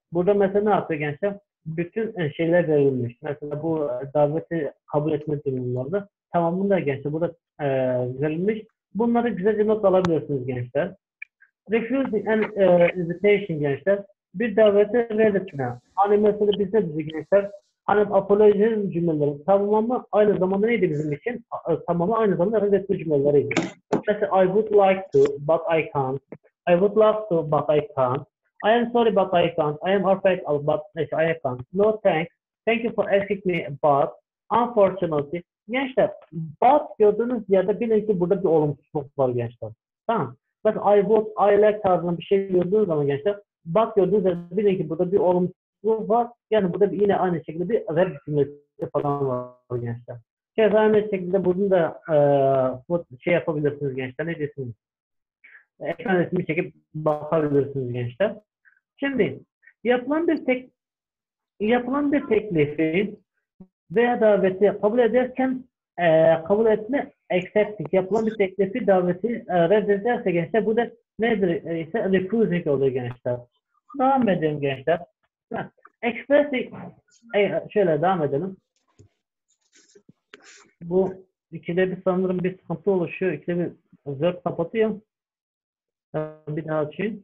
Burada mesela ne yapıyor gençler? Bütün şeyler verilmiş. Mesela bu daveti kabul etme durumlarında tamamında gençler burada verilmiş. Bunları güzelce not alabilirsiniz gençler. Refusing an invitation gençler. Bir davete reddetme. Hani mesela bize gençler hani apology cümleleri tamamı aynı zamanda neydi bizim için? Tamamı aynı zamanda reddetme cümleleriydi. Mesela I would like to but I can't. I would love to but I can't. I am sorry but I can't. I am afraid but I can't. No thanks. Thank you for asking me but unfortunately. Gençler but gördüğünüz yerde bilin ki burada bir olumsuzluk var gençler. Tamam. Mesela I would, I like tarzında bir şey gördüğünüz zaman gençler but gördüğünüz zaman bilin ki burada bir olumsuzluk var. Yani burada yine aynı şekilde bir red cümlesi falan var gençler. Keza aynı şekilde bunu da şey yapabilirsiniz gençler. Ne diyorsunuz? Ekran resmi çekip bakabilirsiniz gençler. Şimdi yapılan bir teklifi veya daveti kabul ederken kabul etme accepting yapılan bir teklifi daveti reddederse gençler bu da nedir ise refusing oluyor gençler. Devam edelim gençler. Expressing şöyle devam edelim. Bu ikide bir sanırım bir sıkıntı oluşuyor. İkide bir Word kapatıyor. Bir daha açayım.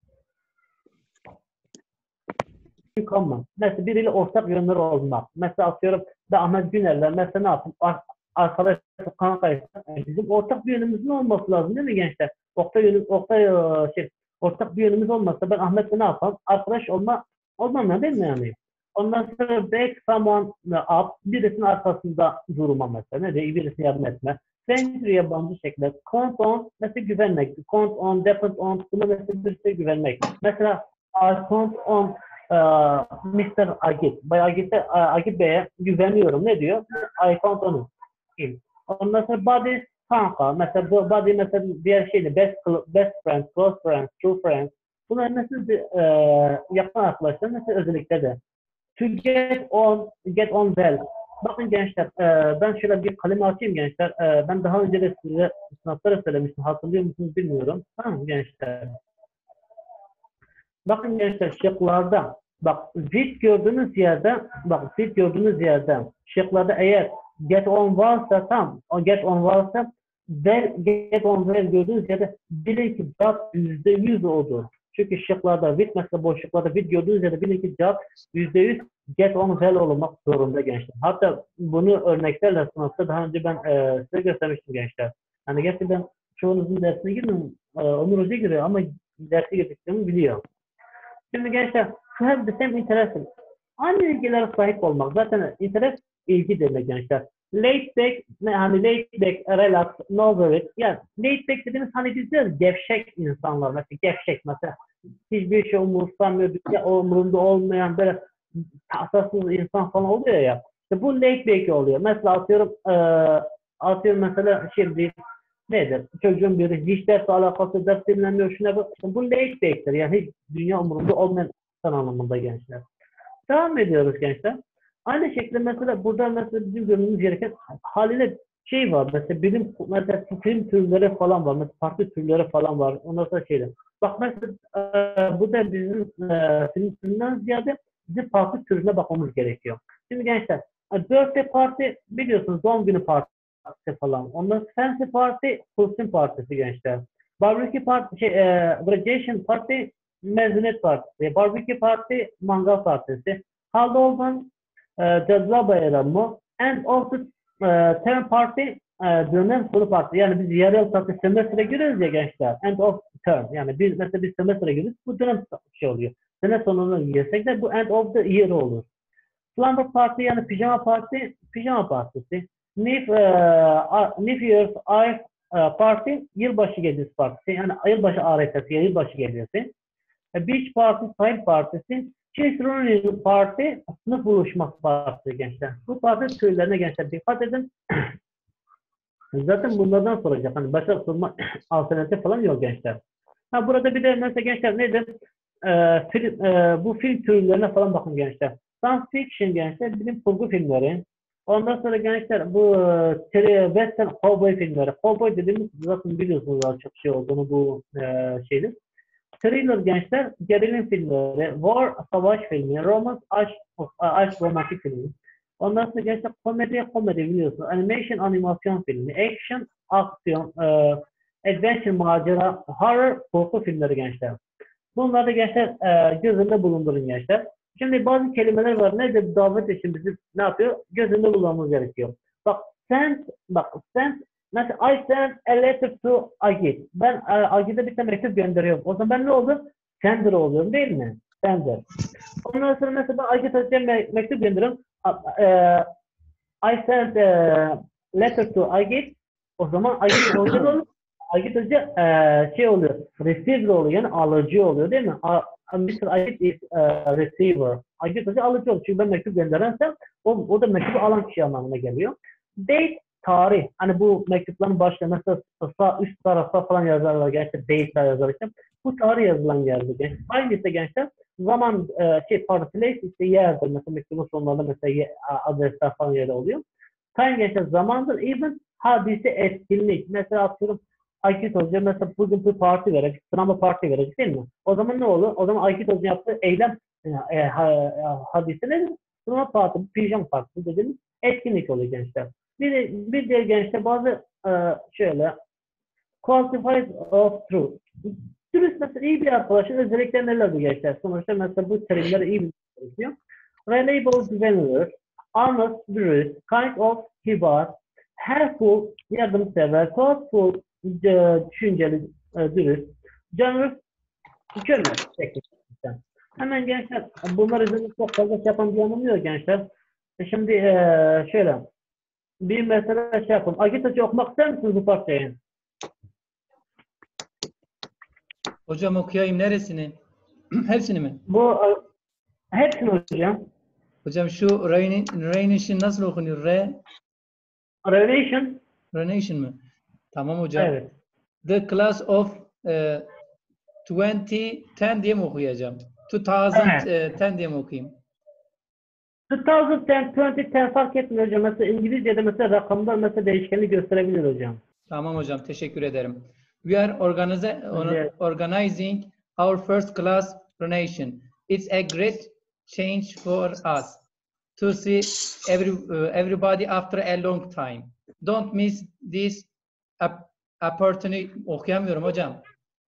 Common. Mesela biriyle ortak yönleri olmak. Mesela atıyorum ben Ahmet Güner'le mesela ne yapayım? Arkadaş kankaysa bizim ortak bir yönümüzün olması lazım değil mi gençler? Ortak bir yönümüz olmazsa ben Ahmet'le ne yapalım? Arkadaş olmam değil mi yani? Ondan sonra back someone up, birisinin arkasında durma mesela. Ne diyor? Birisine yardım etme. Friendly yabancı şekilde. Count on, mesela güvenmek. Count on, depend on, buna mesela birisine güvenmek. Mesela I count on Mr. Agit. Bay Agit Bey'e güveniyorum. Ne diyor? I count on him. Ondan sonra body kanka. Mesela bu body mesela diğer şeyde best friends, close friends, true friends. Bunlar mesela yakın arkadaşlar mesela özellikle de. To get on well. Bakın gençler, ben şöyle bir kaleme açayım gençler. Ben daha önce de size sınavlara söylemiştim. Hatırlıyor musunuz bilmiyorum. Tamam gençler. Bakın gençler şıklarda fit gördüğünüz yerde şıklarda eğer get on varsa get on varsa get on well gördüğünüz yerde bilin ki cevap %100 olur. Çünkü şıklarda mesela boşluklarda fit gördüğünüz yerde bilin ki cevap %100 get on well olmak zorunda gençler. Hatta bunu örneklerle sınavda daha önce ben size göstermiştim gençler. Hani gerçekten çoğunuzun dersine girin, Onur Hoca giriyor ama dersi girdiklerini biliyor. Şimdi gençler, to have the same interest. Aynı ilgilere sahip olmak. Zaten interest ilgi demek gençler. Laid back, relax, no worries. Yani laid back dediğimiz hani biz diyoruz gevşek insanlar. Mesela gevşek mesela. Hiçbir şey umursamıyor, bir şey umurunda olmayan böyle tasasız insan falan oluyor ya. İşte bu laid back oluyor. Mesela atıyorum mesela şimdi nedir? Çocuğun biri hiç derse alakası ders dinlemiyor. Şuna bak. Bu laid back'tir. Yani hiç dünya umurunda olmayan insan anlamında gençler. Devam ediyoruz gençler. Aynı şekilde mesela burada mesela bizim görmemiz gereken haliyle şey var. Mesela film türleri falan var. Mesela farklı türleri falan var. Ondan sonra şeyler. Bak mesela bu da bizim film türünden ziyade bizim farklı türüne bakmamız gerekiyor. Şimdi gençler birthday party biliyorsunuz doğum günü partisi falan. Ondan fancy party, kostüm partisi gençler. Barbecue party, graduation party, mezuniyet partisi. Barbecue party, mangal partisi. Halloween, Cadılar Bayramı. End of the term party, dönem sonu partisi. Yani biz yarı yıl tatlı semestre giriyoruz ya gençler. End of term. Yani mesela bir semestre giriyoruz. Bu dönem şey oluyor. Sene sonunu girsek de bu end of the year olur. Slumber Party yani pijama partisi. New Year's Eve Party, yılbaşı gecesi partisi. Yani yılbaşı arifesi, yılbaşı gecesi. Beach Party, sahil partisi. Children's Party, sınıf buluşması partisi gençler. Bu parti türlerine gençler dikkat edin. Zaten bunlardan soracak. Hani başka sorma alternatif falan yok gençler. Burada bir de mesela gençler nedir? Bu film türlerine falan bakın gençler. Science fiction gençler, bilim kurgu filmleri. Ondan sonra gençler bu western cowboy filmleri. Cowboy dediğimiz zaten biliyorsunuz daha çok şey olduğunu bu şeydir. Thriller gençler, gerilim filmleri, war, savaş filmi, romance, aşk romantik filmi. Ondan sonra gençler komedi biliyorsun. Animation, animasyon filmi, action, aksiyon, adventure, macera, horror, korku filmleri gençler. Bunları da gençler göz önünde bulundurun gençler. Şimdi bazı kelimeler var. Nedir? Davet için bizi ne yapıyor? Göz önünde bulunmamız gerekiyor. Bak, send, mesela I sent a letter to Agit. Ben Agit'e bir tane mektup gönderiyorum. O zaman ben ne oldum? Sender oluyorum değil mi? Sender. Ondan sonra mesela ben Agit Hoca'ya mektup gönderiyorum. I sent a letter to Agit. O zaman Agit Hoca ne olur? Agit Hoca şey oluyor. Receiver oluyor. Yani alıcı oluyor değil mi? Mr. Agit is receiver. Agit Hoca alıcı oluyor. Çünkü ben mektup gönderensem o da mektubu alan kişi anlamına geliyor. Date, tarih. Hani bu mektupların başında mesela sağ üst tarafa falan yazarlar gençler. Date yazarken. Bu tarih yazılan yerdir gençler. Aynı ise gençler zaman place işte yerdir. Mesela mektubun sonlarında mesela adresler falan yerde oluyor. Time gençler zamandır. Even hadise etkinlik. Mesela atıyorum Aykut Hoca mesela bugün bir parti verecek. Sınavda parti verecek değil mi? O zaman ne olur? O zaman Aykut Hoca yaptığı eylem hadise nedir? Sınav parti, pijama partisi dediğimiz etkinlik oluyor gençler. Bir diğer gençler bazı şöyle qualifies of truth. Dürüst mesela iyi bir arkadaşın özellikleri nelerdir gençler? Sonuçta mesela bu terimleri iyi bilmek gerekiyor. Reliable, güvenilir, honest, dürüst, kind of, kibar, helpful, yardımsever, thoughtful, düşünceli, dürüst, generous, cömert şeklinde. Hemen gençler bunlar üzerinde çok fazla yapan bir anlamı yok gençler. Şimdi şöyle bir mesela şey yapalım. Agit Hoca okumak ister misiniz bu parçayı? Hocam okuyayım neresini? Hepsini mi? Bu hepsini hocam. Hocam şu Raination nasıl okunuyor? Raination mı? Tamam hocam. Evet. The class of 2010 diye mi okuyacağım? 2010 diye mi okuyayım? 2010, 2010 fark etmiyor hocam. Mesela İngilizce'de mesela rakamlar mesela değişkenlik gösterebilir hocam. Tamam hocam, teşekkür ederim. We are organizing our first class donation. It's a great change for us to see everybody after a long time. Don't miss this opportunity. Okuyamıyorum hocam.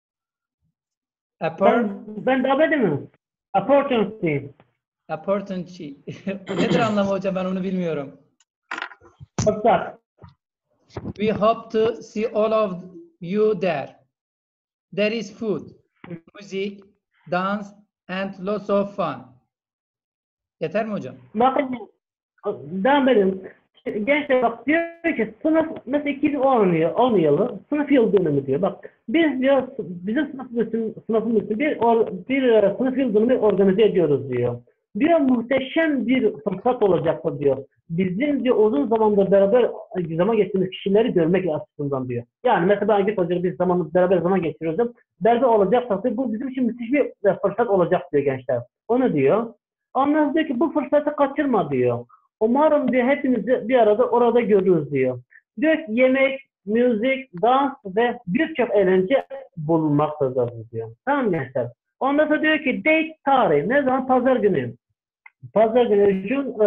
Ben davet mi? Opportunity. Opportunity. Nedir anlamı hocam? Ben onu bilmiyorum. Fırsat. We hope to see all of you there. There is food, music, dance, and lots of fun. Yeter mi hocam? Bakın devam edelim. Gençler bak diyor ki sınıf mesela 2010 yılı sınıf yıl dönümü diyor. Bak biz diyor bizim sınıfımız için bir sınıf yıl dönümü organize ediyoruz diyor. Diyor muhteşem bir fırsat olacaktır diyor. Bizim diyor uzun zamandır beraber zaman geçirdiğimiz kişileri görmek açısından diyor. Yani mesela ben Agit Hoca'yla biz beraber zaman geçiriyordum. Beraber olacaksa bu bizim için müthiş bir fırsat olacak diyor gençler. Onu diyor. Ondan diyor ki bu fırsatı kaçırma diyor. Umarım diyor hepimizi bir arada orada görürüz diyor. Diyor ki yemek, müzik, dans ve birçok eğlence bulunmaktadır diyor. Tamam gençler. Ondan sonra diyor ki date tarih. Ne zaman? Pazar günü. Pazar günü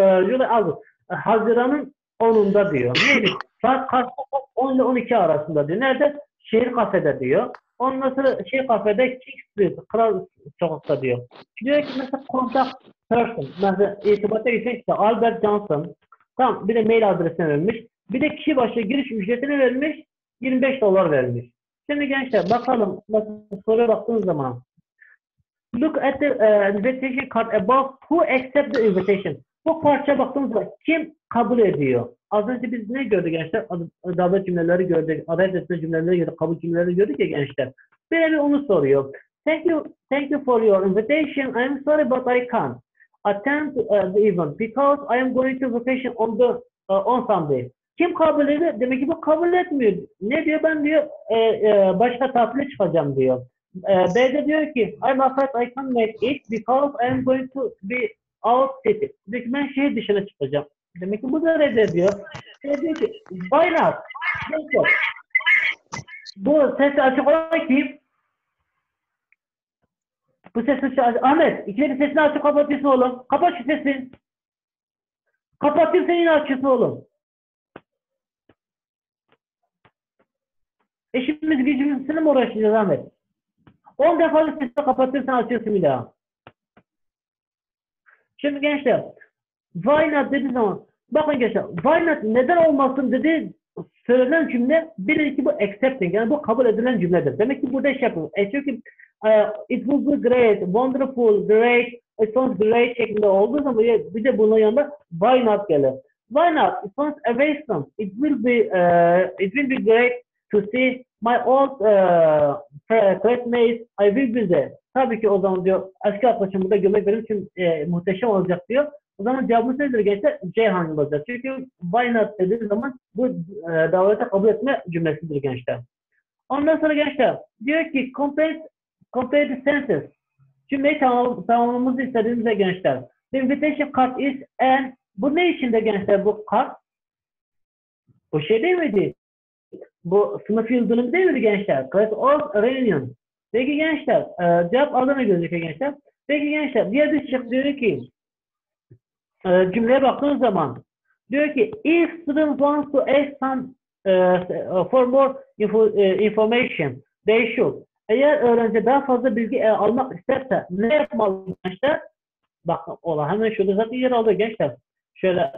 Haziran'ın 10'unda diyor. Neydi? Saat kaçta? 10 ile 12 arasında diyor. Nerede? Şehir kafede diyor. Ondan sonra şehir kafede King Street, Kral Sokak'ta diyor. Diyor ki mesela contact person. Mesela irtibata geçen işte Albert Johnson. Tamam bir de mail adresini vermiş. Bir de kişi başı giriş ücretini vermiş. $25 vermiş. Şimdi gençler bakalım. Mesela soruya baktığınız zaman. Look at the invitation card above. Who accept the invitation? Bu parça baktığımızda kim kabul ediyor? Az önce biz ne gördük gençler? Davet cümleleri gördük. Adet etme cümleleri gördük. Kabul cümleleri gördük ya gençler. Bir onu soruyor. Thank you for your invitation. I am sorry but I can't attend the event because I am going to vacation on Sunday. Kim kabul ediyor? Demek ki bu kabul etmiyor. Ne diyor? Ben diyor başka tatile çıkacağım diyor. B'de diyor ki I'm afraid I can't make it because I am going to be out city. Diyor ki ben şehir dışına çıkacağım. Demek ki bu da reddediyor. Diyor ki why not? Bu sesi açık olan kim? Bu sesini Ahmet, ikide sesini açıp kapatıyorsun oğlum. Kapat şu sesini. Kapatayım, seni yine açıyorsun oğlum. İşimiz gücümüzle mi uğraşacağız Ahmet? 10 defa da sesini kapatıyorsun, açıyorsun bir daha. Şimdi gençler, why not dediği zaman, bakın gençler, why not neden olmasın dediği söylenen cümle, bir ki bu accepting, yani bu kabul edilen cümledir. Demek ki burada şey yapıyor. Çünkü it will be great, wonderful, great, it sounds great şeklinde olduğu zaman bir de bunun yanında why not gelir. Why not? It sounds awesome. It will be great to see my old classmates. I will be there. Tabii ki o zaman diyor, eski arkadaşım burada görmek benim için muhteşem olacak diyor. O zaman cevabımız nedir gençler? C hangi olacak? Çünkü why not dediği zaman bu davete kabul etme cümlesidir gençler. Ondan sonra gençler diyor ki complete the sentences. Cümleyi tamamlamamızı istediğimizde gençler. The invitation card is and bu ne içinde gençler bu kart? Bu şey değil miydi? Bu sınıf yıl dönümü değil miydi gençler? Class of reunion. Peki gençler cevap adına gözüküyor gençler. Peki gençler diğer bir şık diyor ki cümleye baktığınız zaman diyor ki if student wants to ask some for more information they should. Eğer öğrenci daha fazla bilgi almak isterse ne yapmalı gençler? Bakın ola hemen şurada zaten yer aldı gençler. Şöyle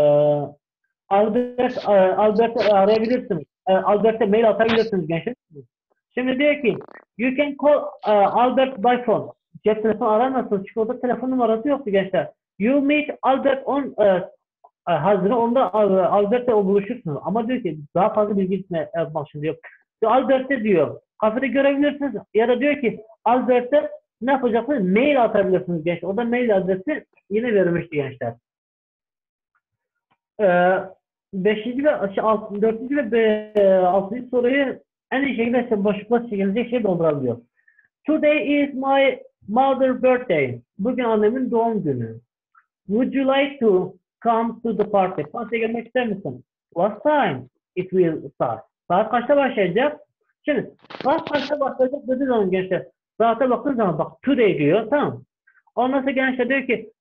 Albert'e arayabilirsiniz. Albert'e mail atabilirsiniz gençler. Şimdi diyor ki you can call Albert by phone. Cep telefonu aramazsınız çünkü orada telefon numarası yoktu gençler. You meet Albert on hazırı onda Albert'le buluşursunuz. Ama diyor ki daha fazla bilgi yapmak için diyor. Albert'te diyor kafede görebilirsiniz ya da diyor ki Albert'te ne yapacaksınız? Mail atabilirsiniz gençler. O da mail adresi yine verilmişti gençler. 5. ve 4. ve 6. soruyu en iyi şekilde boşlukla çekilecek şey doldurabiliyor. Today is my mother's birthday. Bugün annemin doğum günü. Would you like to come to the party? Partiye gelmek ister misin? What time it will start? Saat kaçta başlayacak? Şimdi saat kaçta başlayacak dediği zaman gençler saate baktığın zaman bak today diyor, tamam. Ondan sonra gençler diyor ki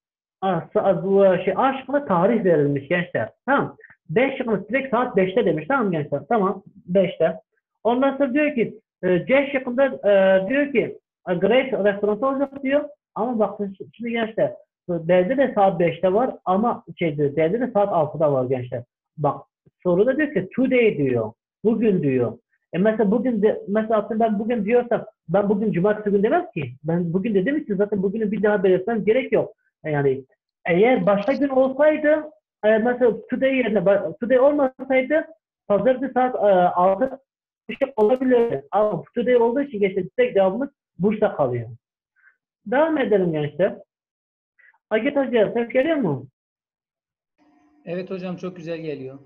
A şıkkında tarih verilmiş gençler, tamam. 5 şıkkında direkt saat 5'te demiş, tamam gençler, tamam 5'te. Ondan sonra diyor ki C şıkkında diyor ki great restoran olacak diyor ama bak şimdi gençler D'de de saat 5'te var ama D'de de saat 6'da var gençler. Bak soruda diyor ki today diyor. Bugün diyor. Mesela bugün mesela ben bugün diyorsam ben bugün cumartesi günü demem ki. Ben bugün dediğim için zaten bugünü bir daha belirtmem gerek yok. Yani eğer başka gün olsaydı mesela today yerine today olmasaydı pazartesi saat 6 olabilir. Ama today olduğu için gençler tek cevabımız Bursa kalıyor. Devam edelim gençler. Agit Hoca ses geliyor mu? Evet hocam çok güzel geliyor.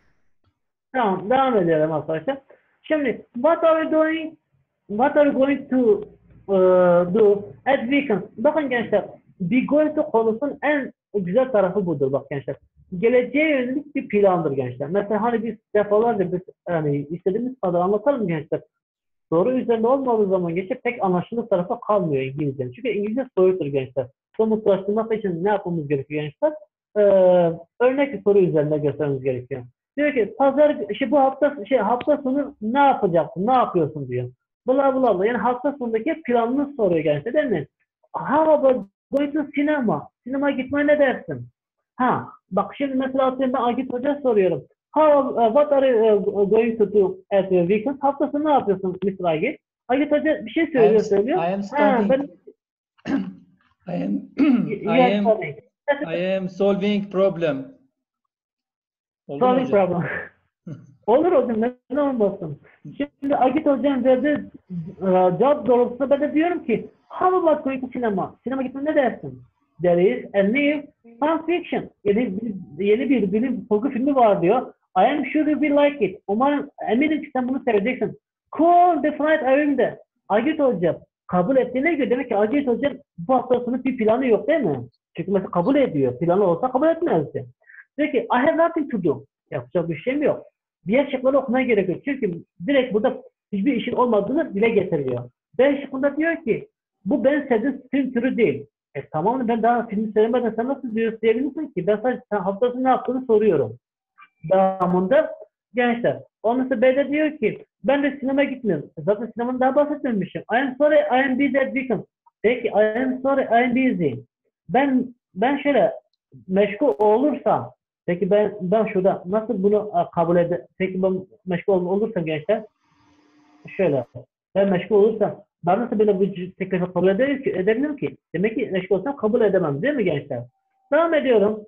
Tamam devam edelim arkadaşlar. Şimdi what are we going to do at weekend? Bakın gençler be going to konusunun en güzel tarafı budur bak gençler. Geleceğe yönelik bir plandır gençler. Mesela hani biz defalarca yani istediğimiz kadar anlatalım gençler. Soru üzerinde olmadığı zaman geçip pek anlaşılır tarafa kalmıyor İngilizce. Çünkü İngilizce soyuttur gençler. Somutlaştırmak için ne yapmamız gerekiyor gençler? Örnek bir soru üzerinde göstermemiz gerekiyor. Diyor ki bu hafta sonu ne yapacaksın? Ne yapıyorsun diyor. Bla bla bla. Yani hafta sonundaki planını soruyor gençler değil mi? How about going to cinema? Sinemaya gitmeye ne dersin? Bak şimdi mesela atıyorum ben Agit Hoca soruyorum. What are you going to do at your weekend? Hafta sonu ne yapıyorsun Mr. Agit? Agit Hoca bir şey söylüyor. I am studying. I am solving problem. Solving problem. Olur hocam, neden olmasın? Şimdi Agit Hocam verdiği cevap doğrultusunda ben de diyorum ki how about going to cinema? Sinema gitmeye ne dersin? There is a new science fiction. Yeni bir bilim kurgu filmi var diyor. I am sure you will like it. Umarım eminim ki sen bunu seveceksin. Cool the flight evinde. Agit Hocam kabul ettiğine göre demek ki Agit Hocam bu hafta sonu bir planı yok değil mi? Çünkü mesela kabul ediyor. Planı olsa kabul etmezdi. Diyor ki I have nothing to do. Yapacak bir şeyim yok. Diğer şıkları okumaya gerek yok. Çünkü direkt burada hiçbir işin olmadığını dile getiriyor. B şıkkında diyor ki Bu ben sevdiğim film türü değil. Tamam, ben daha film sevmeden sen nasıl diyebilirsin ki? Ben sadece sen haftasında ne yaptığını soruyorum. Devamında gençler. Ondan sonra B de diyor ki ben de sinema gitmiyorum. Zaten sinemanın daha bahsetmemişim. I am sorry, I am busy that weekend. Peki I am sorry, I am busy. Ben şöyle meşgul olursam, peki ben şurada nasıl bunu kabul eder? Peki ben meşgul olursam gençler, şöyle ben meşgul olursam ben nasıl böyle bir teklifi kabul edebilirim ki? Demek ki meşgul olsam kabul edemem, değil mi gençler? Devam ediyorum.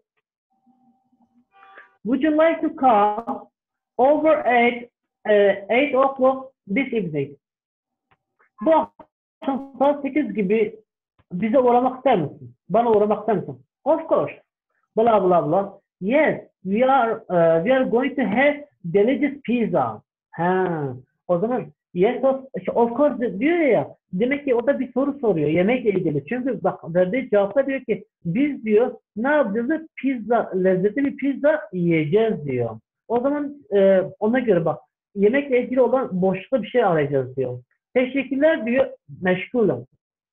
Would you like to come over at 8 o'clock this evening? Bu akşam saat 8 gibi bize uğramak ister misin? Bana uğramak ister misin? Of course. Blah blah blah. Yes, we are going to have delicious pizza. Ha, o zaman yes of course diyor ya. Demek ki o da bir soru soruyor yemekle ilgili. Çünkü bak verdiği cevapta diyor ki biz diyor ne yapacağız? Pizza, lezzetli bir pizza yiyeceğiz diyor. O zaman ona göre bak yemekle ilgili olan boşlukta bir şey arayacağız diyor. Teşekkürler diyor, meşgulüm.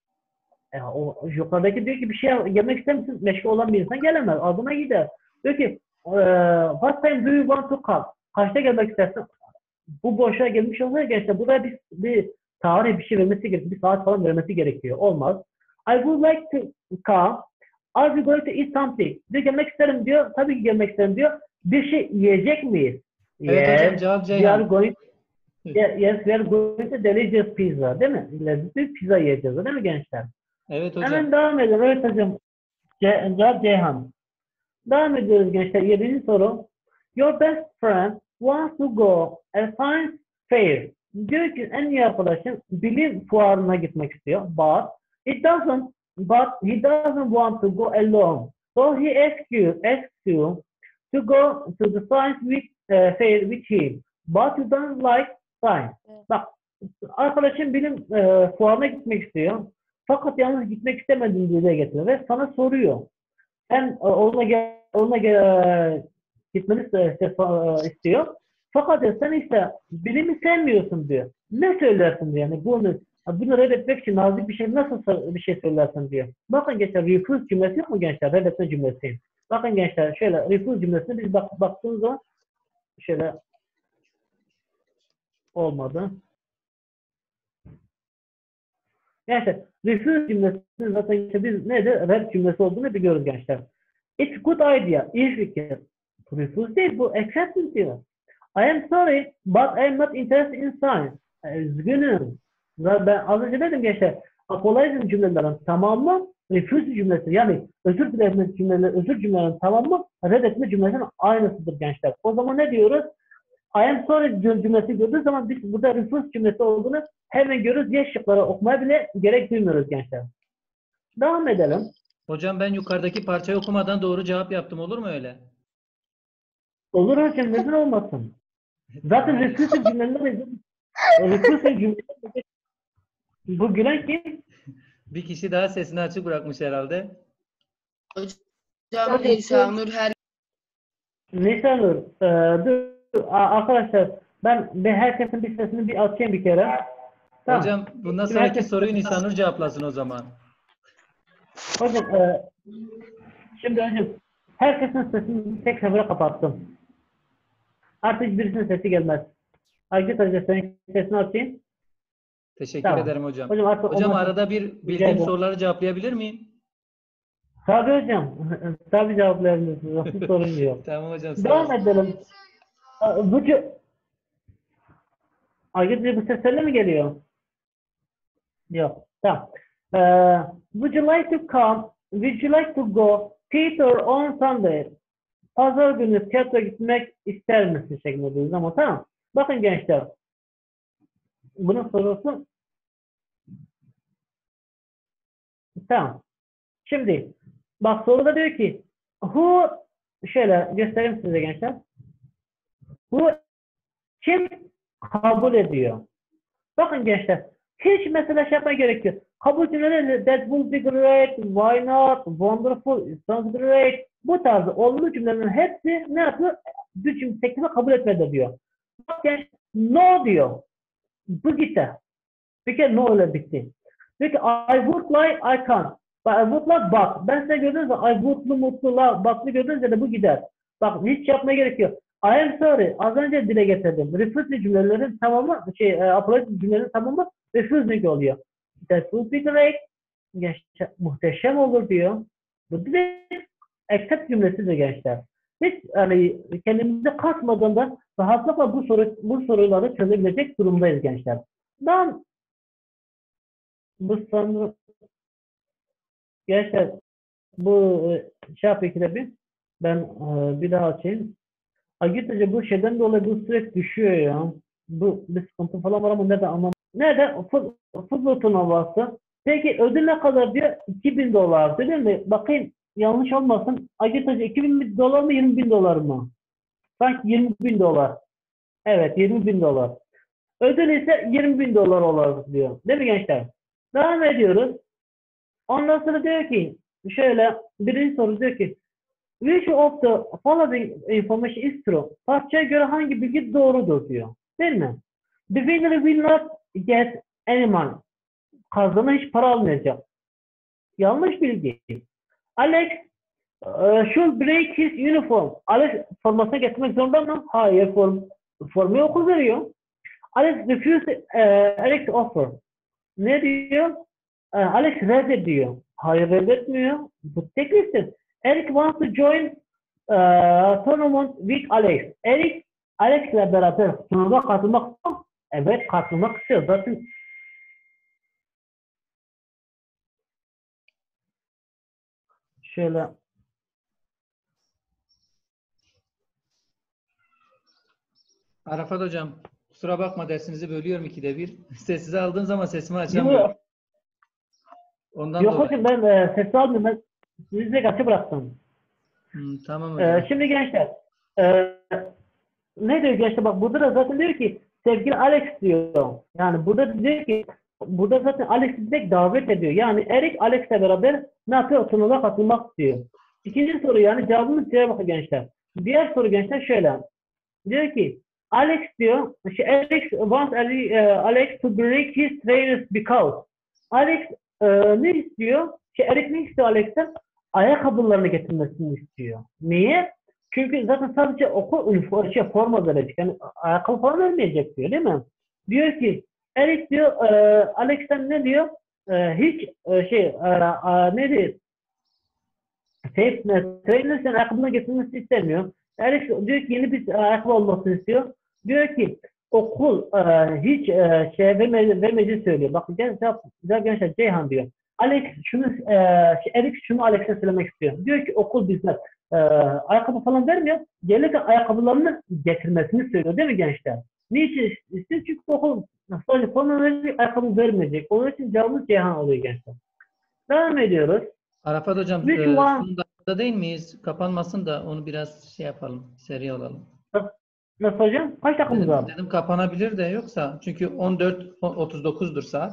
O yukarıdaki diyor ki bir şey yemek ister misin? Meşgul olan bir insan gelemez. Adına gider. Diyor ki what time do you want to come? Kaçta gelmek istersin? Bu boşluğa gelmiş olsa gençler buraya bir tarih bir şey vermesi gerekiyor. Bir saat falan vermesi gerekiyor. Olmaz. I would like to come. Are we going to eat something? Diyor gelmek isterim diyor. Tabii ki gelmek isterim diyor. Bir şey yiyecek miyiz? Evet hocam, cevap We are Ceyhan. going yes, we are going to delicious pizza. Değil mi? Lezzetli pizza yiyeceğiz. Değil mi gençler? Evet hocam. Hemen devam edelim. Evet hocam. Cevap Ceyhan. Devam ediyoruz gençler. 7. soru. Your best friend wants to go a science fair. Diyor ki en iyi arkadaşım bilim fuarına gitmek istiyor. But he doesn't want to go alone. So he asks you to go to the science fair with him. But you don't like science. Bak arkadaşım bilim fuarına gitmek istiyor. Fakat yalnız gitmek istemedim diye getiriyor ve sana soruyor. Sen onunla gitmeni istiyor. Fakat sen işte bilimi sevmiyorsun diyor. Ne söylersin diyor. Yani bunu reddetmek için nazik bir şey nasıl bir şey söylersin diyor. Bakın gençler refuse cümlesi yok mu gençler? Reddetme cümlesi. Bakın gençler şöyle refuse cümlesine biz baktığımız zaman şöyle olmadı. Gençler refuse cümlesinin zaten işte biz nedir? Red cümlesi olduğunu biliyoruz gençler. It's good idea. İyi fikir. Refuse değil bu. Acceptance diyor. I am sorry but I am not interested in science. Üzgünüm. Ben az önce dedim gençler. Apologize cümlelerin tamamı refuse cümlesi. Yani özür cümlelerin tamamı reddetme cümlesinin aynısıdır gençler. O zaman ne diyoruz? I am sorry cümlesi gördüğü zaman biz burada refuse cümlesi olduğunu hemen görürüz. Y şıkları okumaya bile gerek duymuyoruz gençler. Devam edelim. Hocam ben yukarıdaki parçayı okumadan doğru cevap yaptım. Olur mu öyle? Olur hocam, neden olmasın? Zaten refuse cümleleri bu gülen kim? Bir kişi daha sesini açık bırakmış herhalde. Hocam Nisanur her Nisanur, arkadaşlar ben herkesin bir sesini bir açayım bir kere. Tamam. Hocam bundan Şimdi sonraki herkes- soruyu Nisanur cevaplasın o zaman. Hocam şimdi hocam herkesin sesini tek sefere kapattım. Artık birisinin sesi gelmez. Aygıt Hoca senin sesini açayım. Teşekkür Tamam. ederim hocam. Hocam artık Hocam ondan- arada bir Rica bildiğim ederim. soruları cevaplayabilir miyim? Tabii hocam. Tabii cevaplayabilirsiniz. Sorun yok. Tamam hocam. Sağ Devam olun. edelim. Aygıt Hoca bu seslerle mi geliyor? Yok. Tamam. Would you like to come? Would you like to go theater on Sunday? Pazar günü tiyatro gitmek ister misin şeklinde diyoruz ama tamam. Bakın gençler. Bunun sorusu tamam. Şimdi bak soruda diyor ki who şöyle göstereyim size gençler. Who kim kabul ediyor? Bakın gençler. Hiç mesela şey yapmaya gerek yok. Kabul cümleleri that will be great, why not, wonderful, it sounds great. Bu tarzı olumlu cümlelerin hepsi ne yapıyor? Bir cümle teklifi kabul etmede diyor. Bak genç, no diyor. Bu gitti. Bir kere no ile bitti. Diyor ki I would like, I can't. Bak, I would like, bak. Ben size gördüğünüz zaman I would'lu, mutlu, baklı gördüğünüzde de bu gider. Bak hiç yapmaya gerek yok. I am sorry. Az önce dile getirdim. Refusing cümlelerin tamamı, apologetic cümlelerin tamamı refusing oluyor. That would be great. Gençler, muhteşem olur diyor. Bu direkt accept cümlesidir gençler. Hiç yani kendimizi kasmadan da rahatlıkla bu soruları çözebilecek durumdayız gençler. Ben bu sanırım gençler bu şey yapayım bir ben bir daha açayım. Agitaca bu şeyden dolayı bu sürekli düşüyor ya. Bu bir sıkıntı falan var ama nerede anlam. Nerede? Futbol turnuvası. Peki ödül ne kadar diyor? 2000 dolar. Değil mi? Bakayım yanlış olmasın. Agitaca 2000 dolar mı 20 bin dolar mı? Sanki 20 bin dolar. Evet 20 bin dolar. Ödül ise 20 bin dolar olur diyor. Değil mi gençler? Devam ediyoruz. Ondan sonra diyor ki şöyle birinci soru diyor ki which of the following information is true? Parçaya göre hangi bilgi doğrudur diyor. Değil mi? The winner will not get any money. Kazanan hiç para almayacak. Yanlış bilgi. Alex should break his uniform. Alex formasını getirmek zorunda mı? Hayır. Formayı okul veriyor. Alex refused Alex offer. Ne diyor? Alex reddediyor. Hayır reddetmiyor. Bu tekliftir. Eric wants to join tournament with Alex. Eric Alex'le beraber turnuva katılmak istiyor. Evet katılmak istiyor. Zaten şöyle Arafat hocam, kusura bakma dersinizi bölüyorum ikide bir. Sessize aldığım zaman sesimi açamıyorum. Ondan yok dolayı. hocam ben ses almıyorum. Ben sizi de kaçı bıraktım. Tamam hocam. Şimdi gençler ne diyor gençler? Bak burada da zaten diyor ki sevgili Alex diyor. Yani burada diyor ki burada zaten Alex'i direkt davet ediyor. Yani Eric Alex'le beraber ne yapıyor? Turnuva katılmak istiyor. İkinci soru yani cevabımız bakın gençler. Diğer soru gençler şöyle. Diyor ki Alex diyor Alex wants Alex to break his trainers because Alex ne istiyor? Eric ne istiyor Alex'ten? Ayakkabılarını getirmesini istiyor. Niye? Çünkü zaten sadece okul uniform, forma verecek. Yani ayakkabı falan vermeyecek diyor değil mi? Diyor ki Eric diyor Alex'ten ne diyor? Hiç ne diyor? Trainer sen ayakkabını getirmesini istemiyor. Alex diyor ki yeni bir ayakkabı olmasını istiyor. Diyor ki okul hiç şey vermediğini söylüyor. Bakın cevap gençler Ceyhan diyor. Alex şunu Alex şunu Alex'e söylemek istiyor. Diyor ki okul bizler ayakkabı falan vermiyor. Gelirken ayakkabılarını getirmesini söylüyor değil mi gençler? Niçin istiyor? Çünkü okul sadece forma verecek, ayakkabı vermeyecek. Onun için cevabımız Ceyhan oluyor gençler. Devam ediyoruz. Arafat hocam, son dakikada değil miyiz? Kapanmasın da onu biraz şey yapalım, seri olalım. Nasıl hocam? Kaç dakikamız var? Dedim kapanabilir de yoksa çünkü 14.39'dur saat.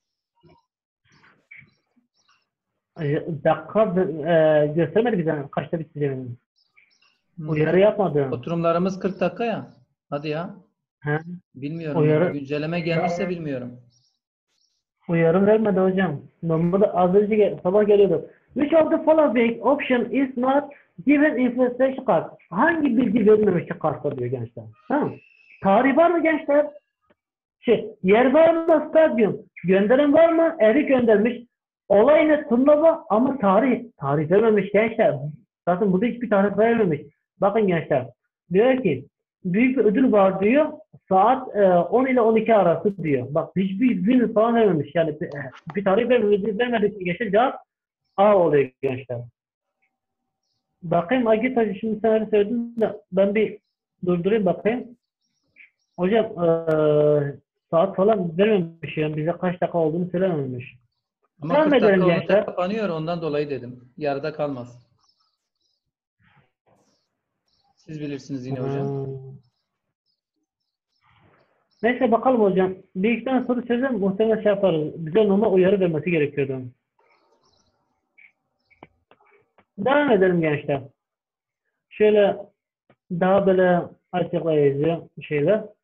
Dakika göstermedi bize kaçta biteceğini. Uyarı yapmadı. Oturumlarımız 40 dakika ya. Hadi ya. He. Bilmiyorum. Uyarı. Güncelleme gelmişse bilmiyorum. Uyarı vermedi hocam. Normalde az önce sabah geliyordu. Which of the following option is not given inflation card? Hangi bilgi verilmemiş kartta diyor gençler. Ha? Tarih var mı gençler? Yer var mı stadyum? Gönderen var mı? Eri göndermiş. Olay ne? Turnuva ama tarih vermemiş gençler. Zaten burada hiçbir tarih vermemiş. Bakın gençler. Diyor ki büyük bir ödül var diyor. Saat 10 ile 12 arası diyor. Bak hiçbir gün falan vermemiş. Yani bir tarih vermediği gençler cevap A oluyor gençler. Bakayım Agit şimdi sen öyle söyledin de ben bir durdurayım bakayım. Hocam saat falan vermemiş yani bize kaç dakika olduğunu söylememiş. Ama 40 dakika olunca kapanıyor ondan dolayı dedim. Yarıda kalmaz. Siz bilirsiniz yine hocam. Neyse bakalım hocam. Bir iki tane soru çözelim muhtemelen şey yaparız. Bize normal uyarı vermesi gerekiyordu. Devam edelim gençler. Şöyle daha böyle açıklayıcı şeyler.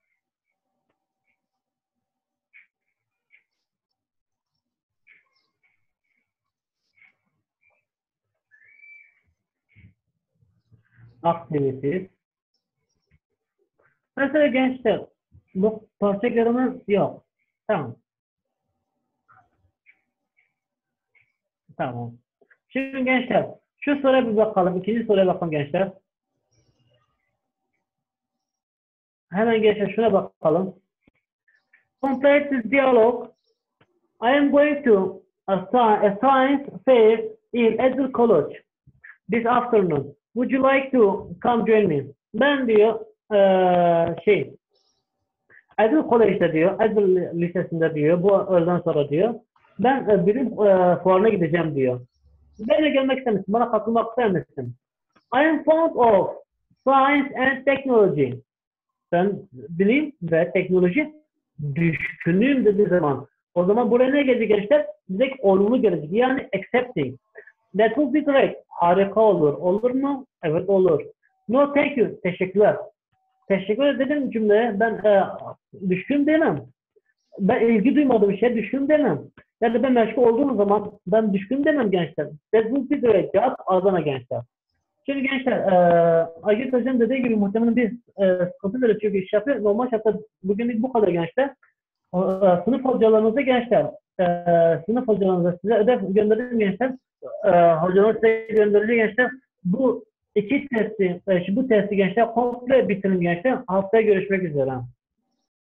Activities. Mesela gençler, bu parçalarımız yok. Tamam. Tamam. Şimdi gençler, şu soruya bir bakalım. İkinci soruya bakalım gençler. Hemen gençler şuna bakalım. Complete this dialogue. I am going to a science fair in Edel College this afternoon. Would you like to come join me? Ben diyor Edel College'de diyor, Edel Lisesi'nde diyor, bu öğleden sonra diyor. Ben bilim fuarına gideceğim diyor. Benimle gelmek ister misin? Bana katılmak ister misin? I am fond of science and technology. Ben bilim ve teknoloji düşkünüyüm dediği zaman. O zaman buraya ne gelecek gençler? Direkt olumlu gelecek. Yani accepting. That would be great. Harika olur. Olur mu? Evet olur. No thank you. Teşekkürler. Teşekkür ederim cümleye. Ben düşkün demem. Ben ilgi duymadığım şeye düşkün demem. Yani ben meşgul olduğum zaman ben düşkün demem gençler. That would be great. Cevap Adana gençler. Şimdi gençler, Aygül Hocam dediği gibi muhtemelen bir sıkıntı da çünkü iş yapıyor. Normal şartlar bugünlük bu kadar gençler. Sınıf hocalarınıza gençler, sınıf hocalarınıza size ödev gönderelim gençler. Hocalarınız size gönderecek gençler. Bu iki testi, bu testi gençler komple bitirin gençler. Haftaya görüşmek üzere.